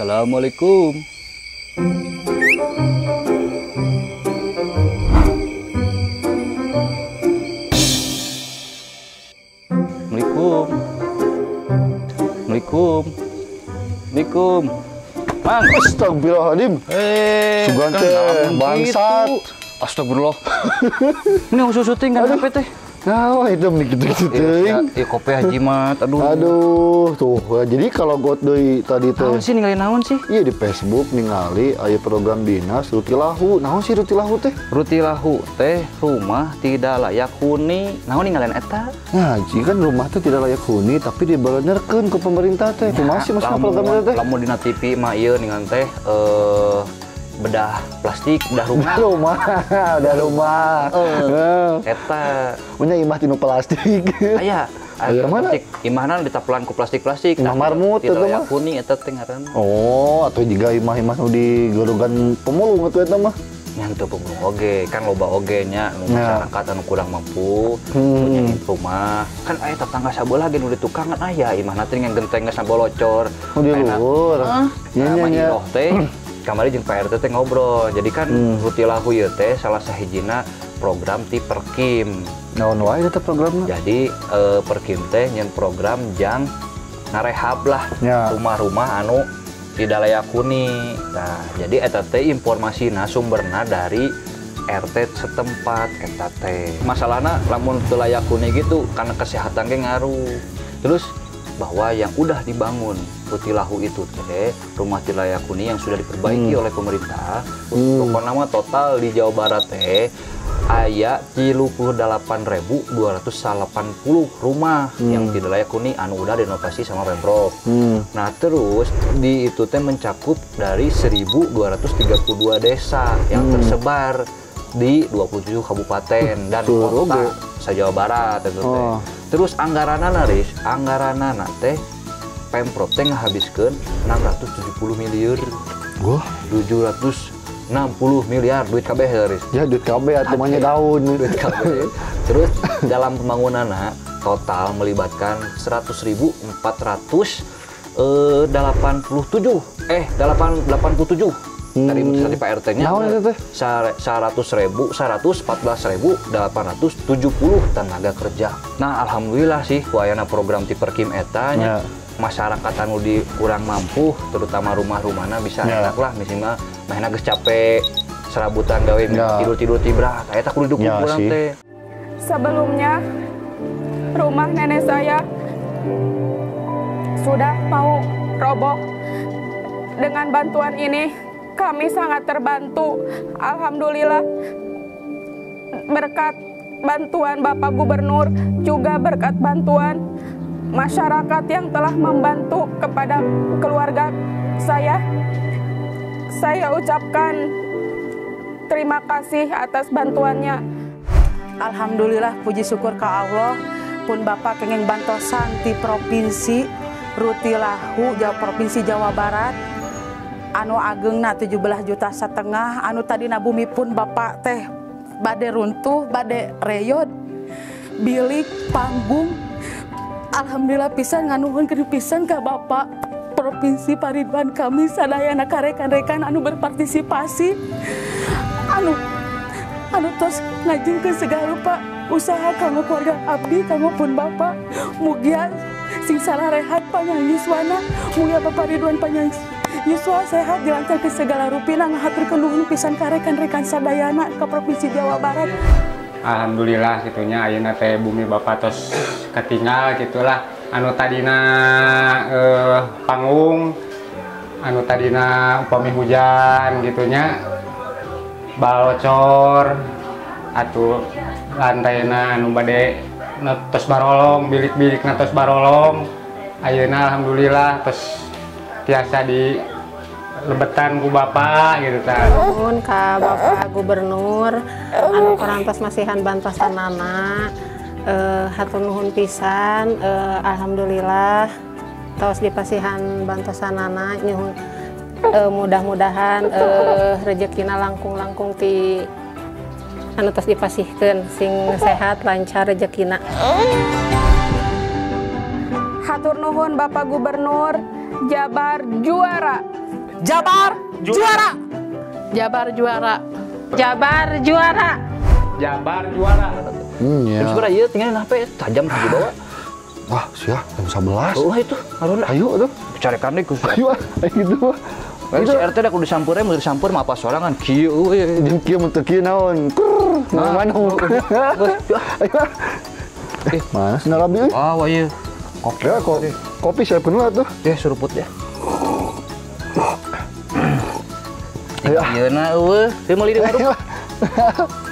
Assalamualaikum. Assalamualaikum. Assalamualaikum. Assalamualaikum. Mang, Astagfirullahaladzim. Sugan teh bangsat. Astagfirullah. Ini usus syuting kan HP teh. Nah, itu gitu-gitu teuing. Ya kopi Haji Mat. Aduh, tuh. Jadi kalau got deui tadi teh. Naon sih ninggalin naon sih? Iya di Facebook ningali aya program dinas Rutilahu. Naon sih Rutilahu teh? Rutilahu teh rumah tidak layak huni. Naon ninggalin eta? Ngaji kan rumah teh tidak layak huni tapi dibenerkeun ku pemerintah teh. Kumaha sih maksudna program eta teh? Lamun dina TV mah ieu ningan teh bedah plastik, bedah rumah. Udah rumah. Eta punya imah tinu plastik. Aya mana? Imahna ditapelan ku plastik-plastik. Imah marmut itu eta mah. Kuning eta teh ngaranna. Oh, atuh jiga imah-imah nu di gorogan pemulung atuh eta mah. Nya teu pemulung oge, kan loba oge nya nu masyarakat anu kurang mampu punya rumah. Kan aya tetangga sabelah ge nu di tukangan aya imahna teh ngan genteng geus bolocor. Oh, di luhur. Nya nya teh kamari jeung Pak RT teh ngobrol. Jadi kan Rutilahu ieu teh salah sahijina program ti Perkim. Naon wae eta programna? Jadi Perkim teh nyen program jang ngarehab lah rumah-rumah anu tidak layak huni. Nah, jadi eta teh informasina sumberna dari RT setempat eta teh. Masalahna lamun teu layak huni gitu karena kesehatan ge ngaruh. Terus bahwa yang udah dibangun Rutilahu itu teh rumah tidak layak huni yang sudah diperbaiki oleh pemerintah. Pokoknya nama total di Jawa Barat teh aya 38.280 rumah yang tidak layak huni anu udah direnovasi sama Pemprov. Nah terus di itu teh mencakup dari 1.232 desa yang tersebar di 27 kabupaten dan kota se-Jawa Barat itu teh. Terus anggaranana teh Pemprov teh ngahabiskeun 670 miliar. Wah, 760 miliar duit kabeh Riz. Ya duit kabeh atuh mah daun. Duit kabeh. Terus dalam pembangunanna total melibatkan 100.487 dari Pak RT-nya 114.870 tenaga kerja. Nah, alhamdulillah sih wayana program ti Perkim eta nya masyarakat anu di kurang mampu terutama rumah-rumahna bisa enak lah misalnya mahna geus capek serabutan gawe tidur-tidur tibra eta kudu didukung kurang teh. Sebelumnya rumah nenek saya sudah mau roboh. Dengan bantuan ini kami sangat terbantu. Alhamdulillah berkat bantuan Bapak Gubernur juga berkat bantuan masyarakat yang telah membantu kepada keluarga saya ucapkan terima kasih atas bantuannya. Alhamdulillah puji syukur ke Allah pun Bapak kenging bantosan di provinsi Rutilahu Provinsi Jawa Barat anu agengna 17,5 juta anu tadina bumi pun Bapak teh bade runtuh bade reyot bilik panggung. Alhamdulillah pisan nganuhun ke pisan ka Bapak Provinsi Paridwan kami sadayana karekan-rekan anu berpartisipasi anu tos ngajengkeun segala rupa usaha kanggo keluarga abdi kanggo pun Bapak mugia sing salah rehat panjang yuswana mugia Bapak Ridwan panjang yuswa sehat dilancarkeun segala rupina ngahaturkeun nuhun pisan karekan-rekan sadayana ke Provinsi Jawa Barat. Alhamdulillah gitunya ayeuna teh bumi Bapak tos ketinggal gitulah anu tadina panggung anu tadina upami hujan gitunya balocor atuh lantaina anu bade tos barolong bilik-bilikna tos barolong ayeuna alhamdulillah tos tiasa di lebetan ku Bapak gitu kan. Nuhun ka Bapak Gubernur anu parantos masihan bantosanana hatur nuhun pisan alhamdulillah tos dipasihan bantosanana nyuhun mudah-mudahan rezekina langkung-langkung ti anu tos dipasihkeun sing sehat lancar rezekina. Hatur nuhun Bapak Gubernur Jabar juara. Jabar juara. Jabar juara. Jabar juara. Jabar juara. Ya. Jam seberapa ieu tinggalin HP tajam di bawah. Wah, sia, jam 11. Oh itu, haruna. Ayo tuh. Carekan deui ku. Ayo, gitu. Si RT dah kudu disampurnya, mau disampur mah apa sorangan kieu euy. Jeung kieu mun teu kieu naon? Kur, manuk. Ayo. Mana sih narabi euy? Wah, ieu. Ya, kopi siapkeun lah tuh. Ya suruput ya. Ayo. Ayeuna eueuh, teu meuli di warung. Ayo.